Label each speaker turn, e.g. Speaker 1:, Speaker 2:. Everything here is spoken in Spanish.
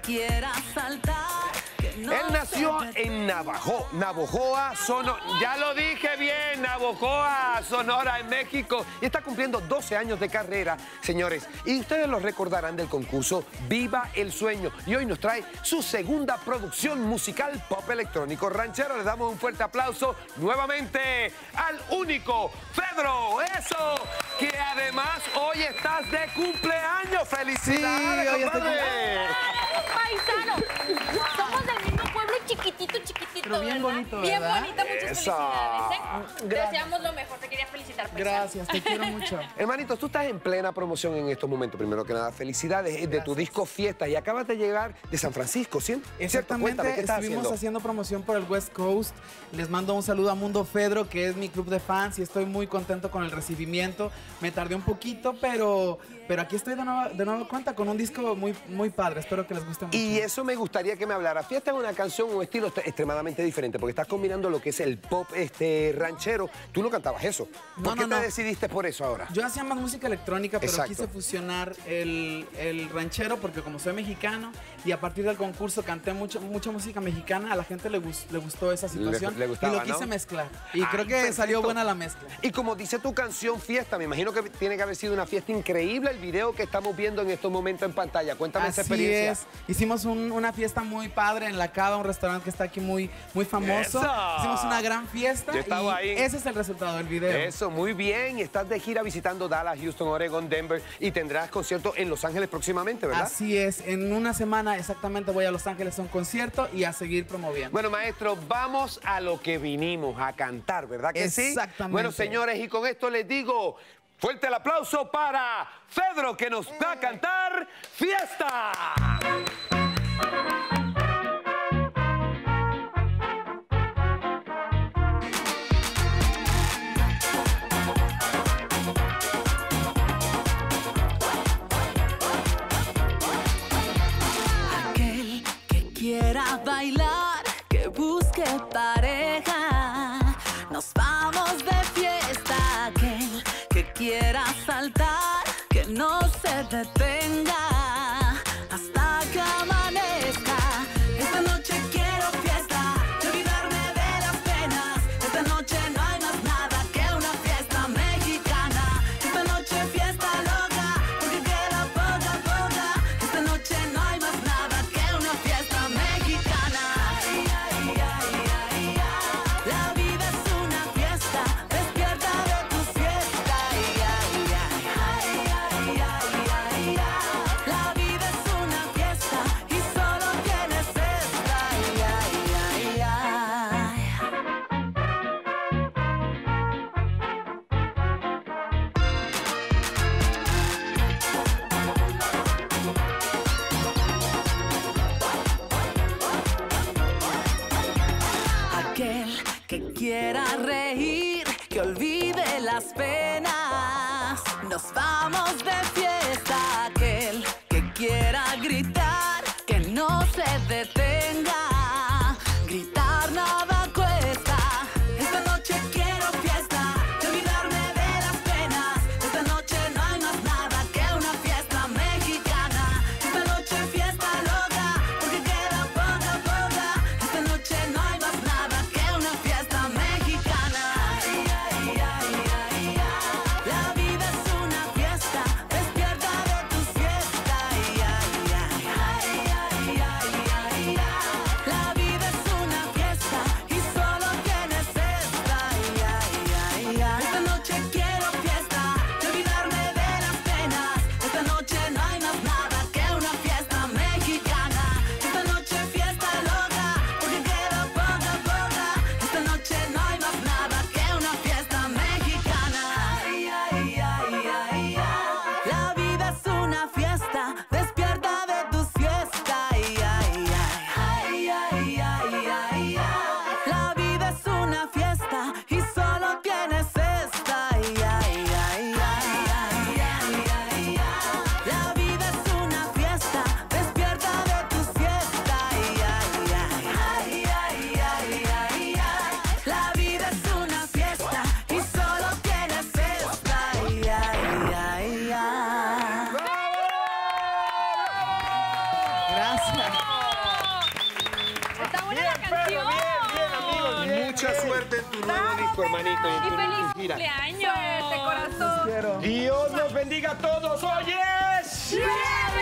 Speaker 1: quiera saltar.
Speaker 2: Él nació en Navojoa, Sonora. Ya lo dije bien, Navojoa, Sonora, en México. Y está cumpliendo 12 años de carrera, señores. Y ustedes lo recordarán del concurso Viva el Sueño. Y hoy nos trae su segunda producción musical pop electrónico ranchero. Les damos un fuerte aplauso nuevamente al único Pedro. ¡Eso! Que además hoy estás de cumpleaños. ¡Felicidades,
Speaker 3: sí,
Speaker 2: compadre!
Speaker 4: Paisano, somos del mismo pueblo, chiquitito,
Speaker 3: pero bien
Speaker 4: ¿verdad?
Speaker 3: bonito,
Speaker 4: Bien
Speaker 3: ¿verdad?
Speaker 4: bonito, muchas
Speaker 2: Eso.
Speaker 4: felicidades, ¿eh? Te deseamos lo mejor, te quería felicitar, paisano.
Speaker 3: Gracias, te quiero mucho.
Speaker 2: Hermanito, tú estás en plena promoción en estos momentos. Primero que nada, felicidades de tu disco Fiesta. Y acabas de llegar de San Francisco, ¿cierto?
Speaker 3: Exactamente,
Speaker 2: Cuéntame, ¿qué estás
Speaker 3: estuvimos haciendo promoción por el West Coast. Les mando un saludo a Mundo Fedro, que es mi club de fans, y estoy muy contento con el recibimiento. Me tardé un poquito, pero aquí estoy de nueva cuenta con un disco muy padre. Espero que les guste mucho.
Speaker 2: Y eso me gustaría que me hablara. Fiesta es una canción, un estilo extremadamente diferente, porque estás combinando lo que es el pop ranchero. Tú no cantabas eso. ¿Por qué te decidiste por eso ahora?
Speaker 3: Yo hacía más música electrónica, pero
Speaker 2: Exacto.
Speaker 3: quise fusionar el ranchero, porque como soy mexicano y a partir del concurso canté mucha música mexicana, a la gente le gustó esa situación.
Speaker 2: Le gustaba,
Speaker 3: y lo quise
Speaker 2: ¿no?
Speaker 3: mezclar. Y creo que
Speaker 2: perfecto.
Speaker 3: salió buena la mezcla.
Speaker 2: Y como dice tu canción Fiesta, me imagino que tiene que haber sido una fiesta increíble el video que estamos viendo en estos momentos en pantalla. Cuéntame esa experiencia.
Speaker 3: Así es. Hicimos una fiesta muy padre en La Cava, un restaurante que está aquí muy famoso.
Speaker 2: ¡Eso!
Speaker 3: Hicimos una gran fiesta.
Speaker 2: Yo estaba ahí.
Speaker 3: Ese es el resultado del video.
Speaker 2: Eso, muy bien. Y estás de gira visitando Dallas, Houston, Oregon, Denver y tendrás concierto en Los Ángeles próximamente, ¿verdad?
Speaker 3: Así es. En una semana exactamente voy a Los Ángeles a un concierto y a seguir promoviendo.
Speaker 2: Bueno, maestro, vamos a lo que vinimos a cantar, ¿verdad que sí?
Speaker 3: Exactamente.
Speaker 2: Bueno, señores, y con esto les digo, fuerte el aplauso para Pedro, que nos va a cantar Fiesta.
Speaker 1: Aquel que quiera bailar, que busque pareja, nos vamos de fiesta. Aquel que quiera saltar, que no se detenga hasta que amanezca. Esta noche quiero fiesta, de olvidarme de las penas. Esta noche no hay más nada que una fiesta mexicana. Esta noche fiesta loca, porque queda poca. Esta noche no hay más nada que una fiesta mexicana. La vida es una fiesta, despierta de tu siesta. La vida es una fiesta y solo tienes esta. Aquel que quiera reír, que olvide las penas, nos vamos de fiesta. Aquel que quiera gritar, que no se detenga, gritar nada cuesta. Esta noche quiero fiesta, de olvidarme de las penas. Esta noche no hay más nada que una fiesta mexicana. Esta noche fiesta loca, porque queda poca. Esta noche no hay más nada que una fiesta mexicana. La vida es una fiesta, despierta de tu siesta. La vida es una fiesta y solo tienes esta. Esta noche quiero fiesta, de olvidarme de las penas. Esta noche no hay más nada que una fiesta mexicana. Esta noche fiesta loca, porque queda poca. Esta noche no hay más nada que una fiesta mexicana. La vida es una fiesta, despierta de tu siesta. La vida es una fiesta y solo tienes esta. La vida es una fiesta, despierta de tu siesta. La vida es una fiesta y solo tienes esta.
Speaker 2: Mucha suerte en tu nuevo disco, hermanito.
Speaker 4: Y feliz
Speaker 2: gira.
Speaker 4: cumpleaños. Suerte, corazón.
Speaker 3: Quiero.
Speaker 2: Dios nos bendiga a todos. ¡Oyes!
Speaker 4: ¡Siempre!